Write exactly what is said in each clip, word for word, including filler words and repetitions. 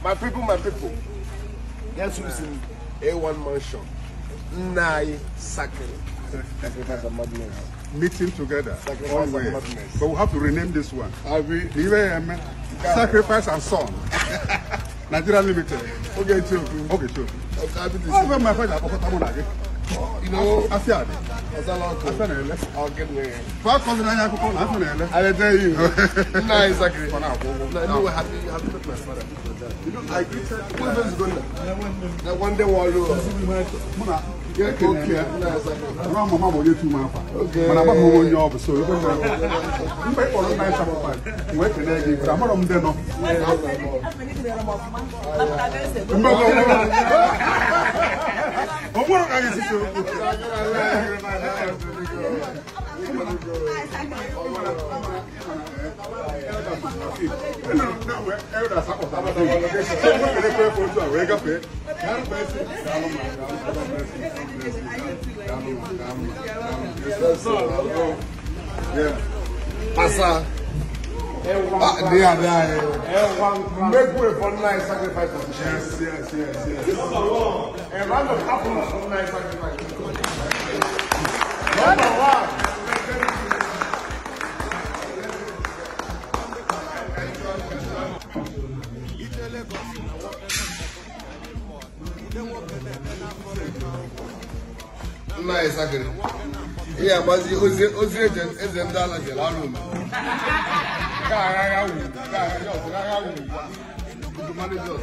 My people, my people. Yes, we see A one mansion. Nnanyi Sacrifice and madness. Meeting together. Sacrifice and madness. But we have to rename this one. I will. Sacrifice and Son. Nigeria Limited. Okay, too. Okay, sure. Okay, my friend, you know, I feel it. I'll get me. I tell you. Nnanyi Sacrifice. No, we're happy. Happy with my father. You know, I greeted. Who is going to? That one day, Wallo. Yeah, okay. I'm a mama, you two, my father. Okay. But I'm not going to your so you can pay for a nice sacrifice. Wait, can I give you? I'm not on them. What are you doing? Asa. They are there. Make way for Nnanyi Sacrifice. Yes, yes, yes, yes. A round of applause for Nnanyi Sacrifice. Number one. Nnanyi Sacrifice. Yeah, but the Ozi Ozi agent is in Dallas. The room. Kanayo O Kanayo. The manager.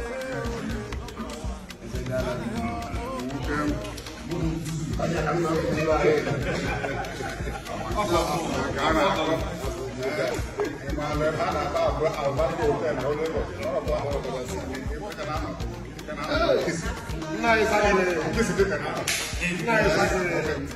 Nnanyi Sacrifice. Nnanyi Sacrifice.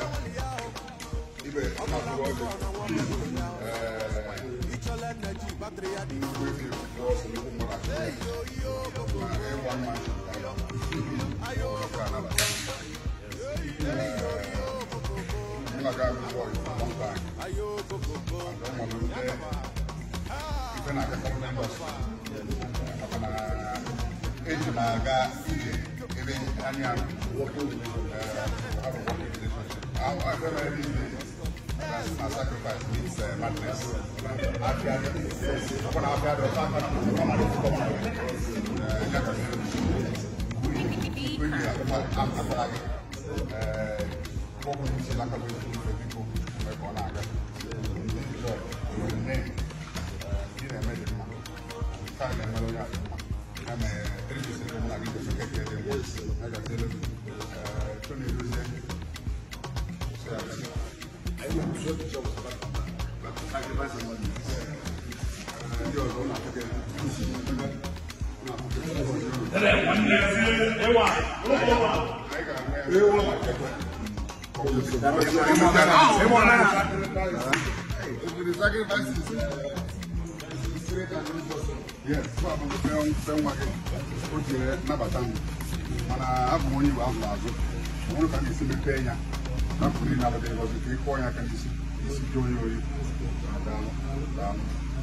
My sacrifice means uh, madness. I've had when I've had a time to come out of the we really have to I'm like uh what we see like a little people like on our name uh in a minute kind of melody I'm a three percent of my people to get them words like I said uh twenty percent so I am sure the job but sacrifice and money. You're going to get yes, so I'm going to say, put your number down. And I have money to have Lazo. One can see me paying. I'm putting another day was a three point. I can see you. Down.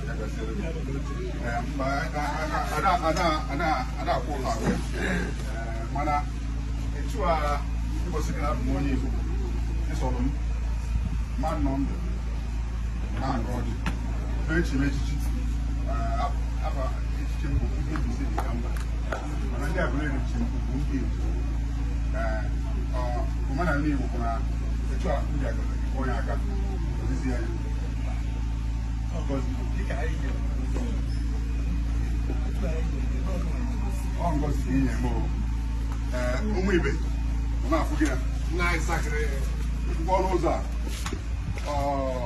Ada ko la we mana etu a ko se na money ko e so no man no na god e chi me chi ah apa chi ko ko bi se di kamba mana dia ko le chi ko ko bi eh ah ko mana ni ko na etu a ko ya ko ya ka ko si ya because on goes in a more. Uh, Umibe, not forget. Nnanyi Sacrifice. One was that. Uh,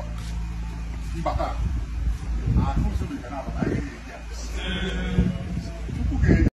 Bata. I also be another.